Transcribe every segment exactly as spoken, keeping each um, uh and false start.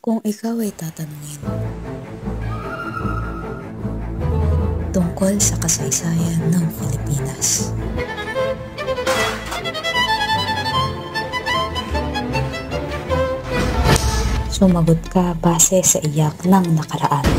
Kung ikaw ay tatanungin tungkol sa kasaysayan ng Pilipinas, sumagot ka base sa iyak ng nakaraan.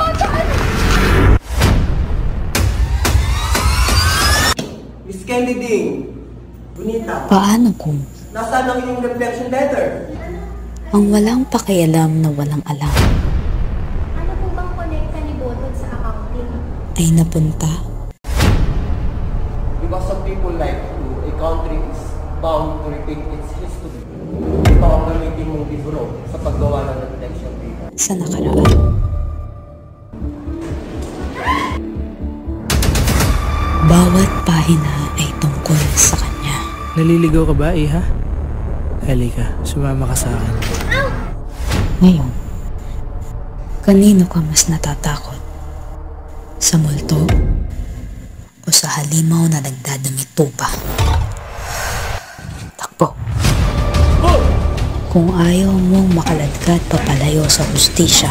Miss Kennedy, bonita. Paano kung Nasaan ang iyong reflection letter? ang walang pakialam na walang alam Ano po bang konekta ni Botod sa accounting? ay napunta Because of people like you, a country is bound to repeat its history. Ito ang gamitin mong libro sa paggawa ng reflection paper. sa nakaraan? Bawat pahina ay tungkol sa kanya. Naliligaw ka ba, Iha? Halika, sumama ka sa akin. Ngayon, kanino ka mas natatakot? Sa multo o sa halimaw na nagdadamit tupa? Takbo! Kung ayaw mong makaladkad papalayo sa hustisya,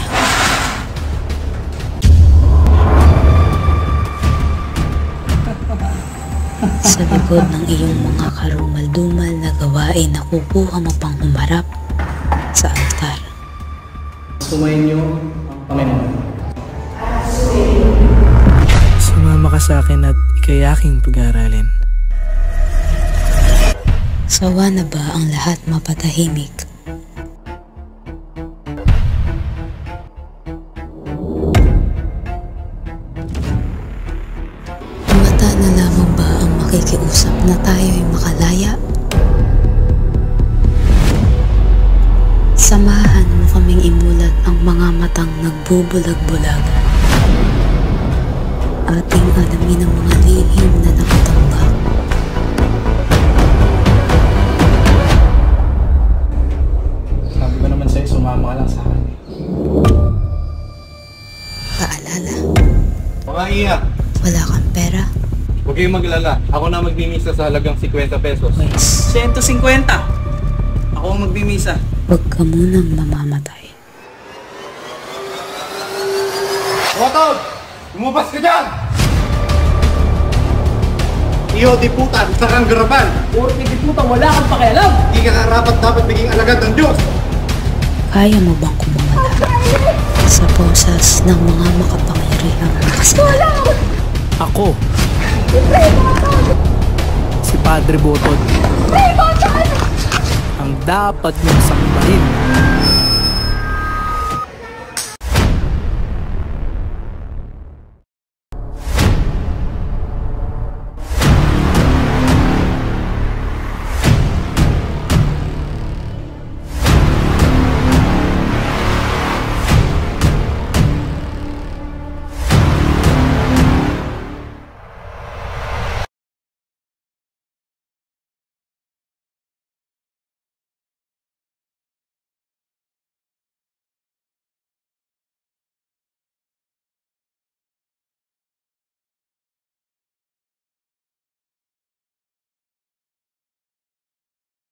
sa likod ng iyong mga karumal-dumal na gawain na kukuha mo pang humarap sa altar. Sumayin niyo ang Panginoon. Sumama ka sa akin at ikay aking pag-aaralin. Sawa na ba ang lahat mapatahimik? Mata na lamang ba ang makikiusap na tayo'y makalaya? Samahan mo kaming imulat ang mga matang nagbubulag-bulag. Ating alamin ang mga lihim na nakatanggap. Sabi ko naman sa'yo, sumama ka lang sa akin. Paalala, Mga iya, wala kang pera? huwag kayong maglala. Ako na magbimisa sa halagang fifty pesos. Pwes, one hundred fifty. Ako ang magbimisa. huwag ka munang mamamatay. Botod! Lumabas ka dyan! Iyo, diputan, sa kang garapan! Puro diputan, wala kang pakialam! Hindi ka karapat dapat maging alagad ng Diyos! Kaya mo bang kumamala sa posas ng mga makapangyarihang makasalanan? Ako, si Padre Botod, ang dapat niyong sambahin.